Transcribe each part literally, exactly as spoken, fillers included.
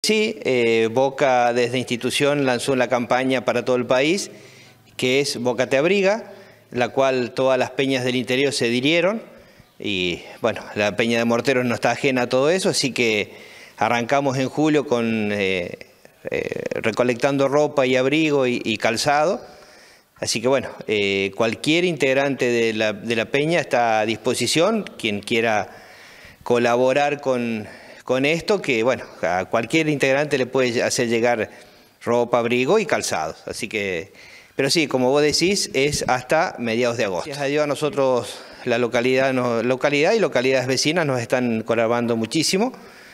sí, eh, Boca desde institución lanzó una campaña para todo el país, que es Boca te abriga, la cual todas las peñas del interior se adhirieron, y bueno, la peña de Morteros no está ajena a todo eso, así que arrancamos en julio con eh, eh, recolectando ropa y abrigo y, y calzado. Así que bueno, eh, cualquier integrante de la, de la peña está a disposición, quien quiera colaborar con, con esto, que bueno, a cualquier integrante le puede hacer llegar ropa, abrigo y calzado. Así que, pero sí, como vos decís, es hasta mediados de agosto. Gracias a Dios a nosotros, la localidad, no, localidad y localidades vecinas nos están colaborando muchísimo.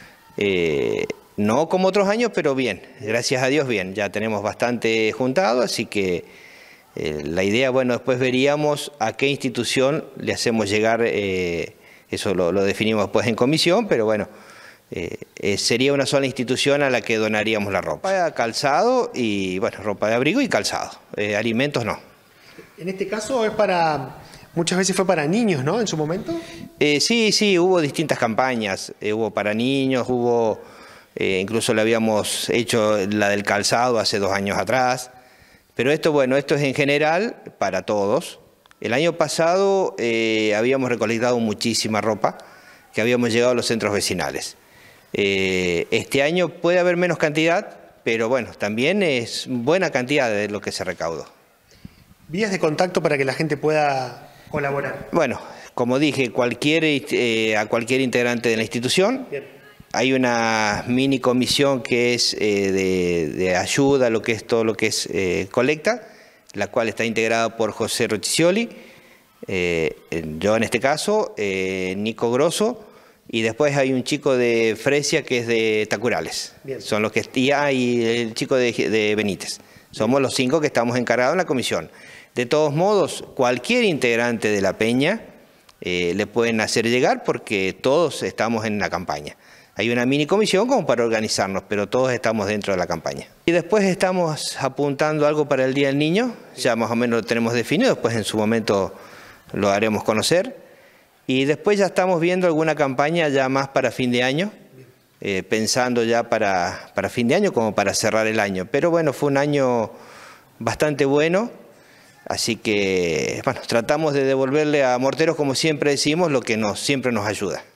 Eh, no como otros años, pero bien, gracias a Dios bien, ya tenemos bastante juntado, así que eh, la idea, bueno, después veríamos a qué institución le hacemos llegar, eh, eso lo, lo definimos después en comisión, pero bueno, eh, eh, sería una sola institución a la que donaríamos la ropa, calzado y bueno, ropa de abrigo y calzado, eh, alimentos no. En este caso es para... Muchas veces fue para niños, ¿no? En su momento. Eh, sí, sí, hubo distintas campañas. Eh, hubo para niños, hubo, eh, incluso le habíamos hecho la del calzado hace dos años atrás. Pero esto, bueno, esto es en general para todos. El año pasado eh, habíamos recolectado muchísima ropa que habíamos llegado a los centros vecinales. Eh, este año puede haber menos cantidad, pero bueno, también es buena cantidad de lo que se recaudó. ¿Vías de contacto para que la gente pueda colaborar? Bueno, como dije, cualquier, eh, a cualquier integrante de la institución. Bien. Hay una mini comisión que es eh, de, de ayuda, lo que es todo lo que es eh, colecta, la cual está integrada por José Rochicioli, eh, yo en este caso, eh, Nico Grosso, y después hay un chico de Fresia que es de Tacurales. Bien. Son los que y, ah, y el chico de, de Benítez. Somos los cinco que estamos encargados en la comisión. De todos modos, cualquier integrante de la peña eh, le pueden hacer llegar porque todos estamos en la campaña. Hay una mini comisión como para organizarnos, pero todos estamos dentro de la campaña. Y después estamos apuntando algo para el Día del Niño, ya más o menos lo tenemos definido, después en su momento lo haremos conocer. Y después ya estamos viendo alguna campaña ya más para fin de año, eh, pensando ya para, para fin de año como para cerrar el año. Pero bueno, fue un año bastante bueno. Así que, bueno, tratamos de devolverle a Morteros, como siempre decimos, lo que nos, siempre nos ayuda.